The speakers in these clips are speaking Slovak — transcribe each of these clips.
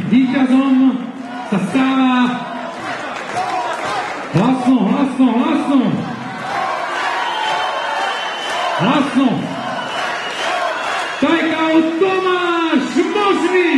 víťazom sa stáva hlasno Tajkal Tomáš Možný.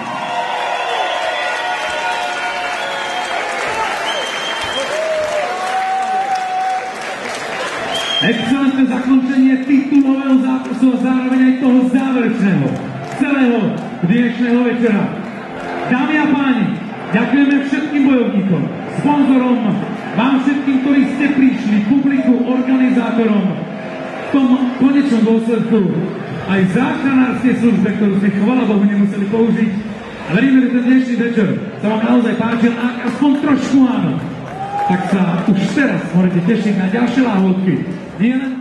Excelentné zakončenie titulového zápasu a zároveň aj toho záverečného celého dnešného večera. Dámy a páni, ďakujeme všetkým bojovníkom, sponzorom, vám všetkým, ktorí ste prišli, publiku, organizátorom, v tom konečnom dôsledku aj záchranárskej službe, ktorú ste chvála Bohu nemuseli použiť. A veríme, že ten dnešný večer sa vám naozaj páčil, a aspoň trošku áno, tak sa už teraz môžete tešiť na ďalšie láhodky. Nie len